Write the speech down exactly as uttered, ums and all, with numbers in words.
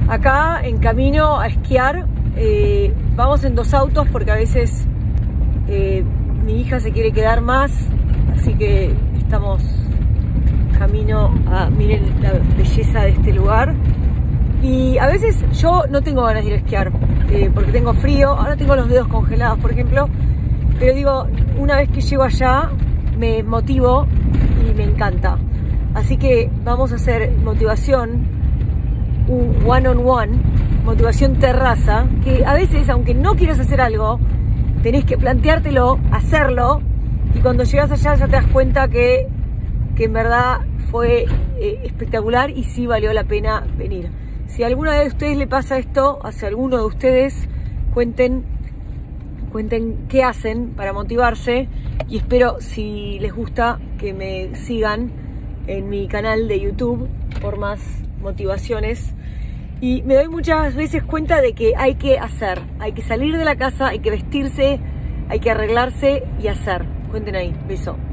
Acá en camino a esquiar, eh, vamos en dos autos porque a veces eh, mi hija se quiere quedar más, así que estamos camino a, miren la belleza de este lugar. Y a veces yo no tengo ganas de ir a esquiar eh, porque tengo frío, ahora tengo los dedos congelados por ejemplo, pero digo, una vez que llego allá me motivo y me encanta. Así que vamos a hacer motivación un one on one, motivación terraza, que a veces, aunque no quieras hacer algo, tenés que planteártelo, hacerlo, y cuando llegas allá ya te das cuenta que, que en verdad fue eh, espectacular y sí valió la pena venir. Si a alguna de ustedes le pasa esto, a si alguno de ustedes, cuenten, cuenten qué hacen para motivarse, y espero, si les gusta, que me sigan en mi canal de YouTube por más motivaciones. Y me doy muchas veces cuenta de que hay que hacer, hay que salir de la casa, hay que vestirse, hay que arreglarse y hacer. Cuenten ahí, beso.